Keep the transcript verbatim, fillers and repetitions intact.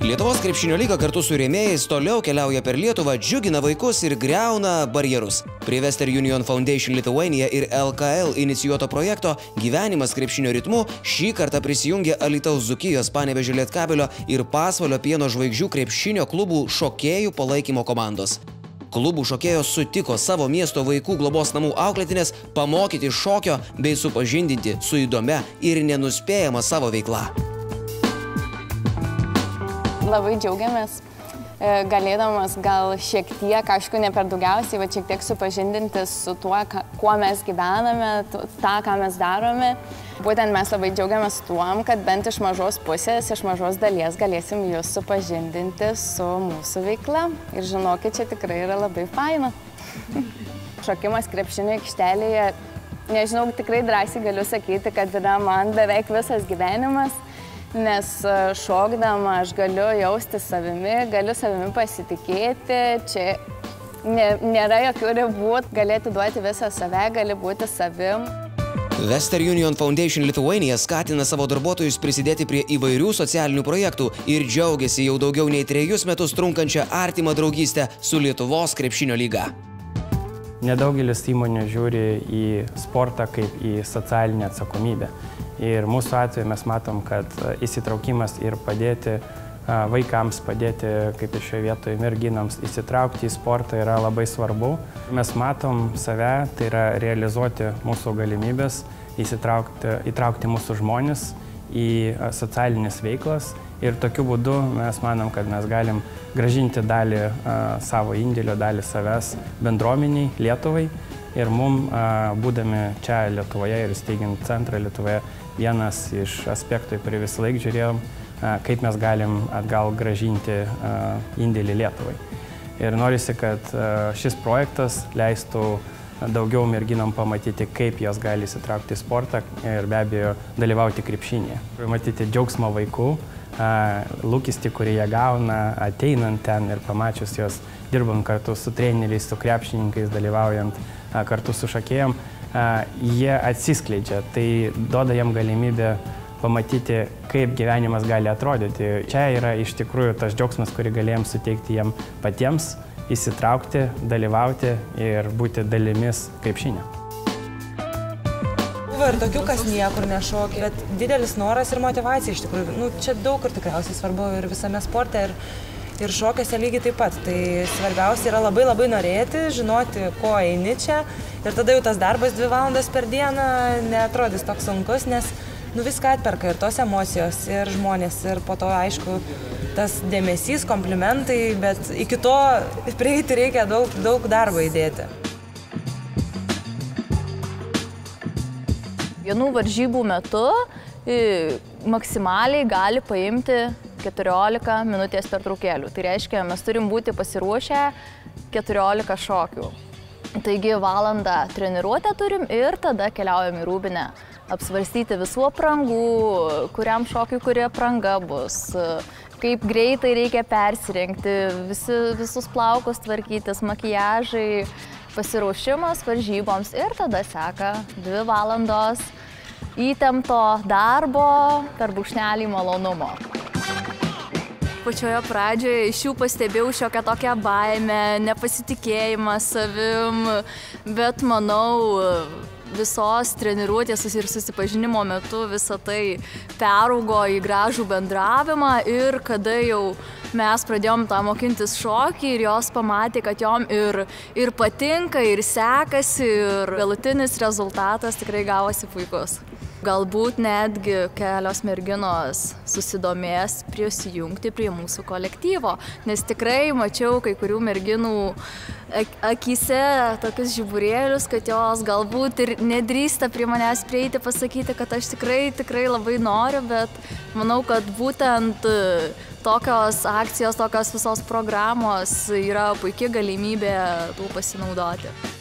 Lietuvos krepšinio lyga kartu su rėmėjais toliau keliauja per Lietuvą, džiugina vaikus ir griauna barjerus. Prie Western Union Foundation Lithuania ir L K L inicijuoto projekto Gyvenimas krepšinio ritmu šį kartą prisijungė Alytaus Dzūkijos, Panevėžio Lietkabelio ir Pasvalio pieno žvaigždžių krepšinio klubų šokėjų palaikymo komandos. Klubų šokėjos sutiko savo miesto vaikų globos namų auklėtinės pamokyti šokio bei supažindinti su įdomia ir nenuspėjama savo veikla. Labai džiaugiamės, galėdamas gal šiek tiek, aišku, ne per daugiausiai, bet šiek tiek supažindinti su tuo, kuo mes gyvename, tą, ką mes darome. Būtent mes labai džiaugiamės tuom, kad bent iš mažos pusės, iš mažos dalies galėsim jūs supažindinti su mūsų veikla. Ir žinokit, čia tikrai yra labai faina. Šokimas krepšinio aikštelėje, nežinau, tikrai drąsiai galiu sakyti, kad yra man beveik visas gyvenimas. Nes šokdama aš galiu jausti savimi, galiu savimi pasitikėti, čia nėra jokių ribų, gali atiduoti visą save, gali būti savim. Western Union Foundation Lithuania skatina savo darbuotojus prisidėti prie įvairių socialinių projektų ir džiaugiasi jau daugiau nei trejus metus trunkančią artimą draugystę su Lietuvos krepšinio lyga. Nedaugelis įmonių žiūri į sportą kaip į socialinę atsakomybę. Ir mūsų atveju mes matom, kad įsitraukimas ir padėti vaikams, padėti, kaip ir šioje vietoje, merginams įsitraukti į sportą yra labai svarbu. Mes matom save, tai yra realizuoti mūsų galimybės, įsitraukti, įtraukti mūsų žmones į socialinės veiklas. Ir tokiu būdu mes manom, kad mes galim grąžinti dalį savo indėlio, dalį savęs bendruomeniai, Lietuvai. Ir mum, būdami čia Lietuvoje ir steigiant centrą Lietuvoje, vienas iš aspektų, į kurį visą laiką žiūrėjom, kaip mes galim atgal grąžinti indėlį Lietuvai. Ir norisi, kad šis projektas leistų daugiau merginom pamatyti, kaip jos gali įsitraukti į sportą ir be abejo dalyvauti krepšinėje. Matyti džiaugsmą vaikų, lūkestį, kurį jie gauna ateinant ten ir pamačius jos dirbant kartu su treneriais, su krepšininkais, dalyvaujant kartu su šokėjom, jie atsiskleidžia, tai duoda jam galimybę pamatyti, kaip gyvenimas gali atrodyti. Čia yra iš tikrųjų tas džiaugsmas, kurį galėjom suteikti jam patiems, įsitraukti, dalyvauti ir būti dalimis krepšinio. Buvo ir tokių, kas niekur nešokė, bet didelis noras ir motyvacija iš tikrųjų. Nu, čia daug kur tikriausiai svarbu ir visame sporte, ir, ir šokiuose lygiai taip pat. Tai svarbiausia yra labai labai norėti, žinoti, ko eini čia. Ir tada jau tas darbas dvi valandas per dieną neatrodys toks sunkus, nes nu, viską atperka ir tos emocijos, ir žmonės, ir po to, aišku, tas dėmesys, komplimentai, bet iki to prieiti reikia daug, daug darbo įdėti. Vienų varžybų metu maksimaliai gali paimti keturiolika minutės pertraukėlių. Tai reiškia, mes turim būti pasiruošę keturiolika šokių. Taigi valandą treniruotę turim ir tada keliaujam į rūbinę. Apsvarstyti visų aprangų, kuriam šokiui kuri apranga bus, kaip greitai reikia persirengti, visi, visus plaukus tvarkytis, makiažai, pasiruošimas varžyboms ir tada seka dvi valandos įtempto darbo per brūkšnelį malonumo. Pačioje pradžioje iš jų pastebėjau šiokią tokią baimę, nepasitikėjimą savim, bet manau, visos treniruotės ir susipažinimo metu visą tai peraugo į gražų bendravimą ir kada jau mes pradėjom tą mokintis šokį ir jos pamatė, kad jom ir, ir patinka, ir sekasi, ir galutinis rezultatas tikrai gavosi puikus. Galbūt netgi kelios merginos susidomės prisijungti prie mūsų kolektyvo, nes tikrai mačiau kai kurių merginų akyse tokius žiburėlius, kad jos galbūt ir nedrįsta prie manęs prieiti, pasakyti, kad aš tikrai, tikrai labai noriu, bet manau, kad būtent tokios akcijos, tokios visos programos yra puikia galimybė tuo pasinaudoti.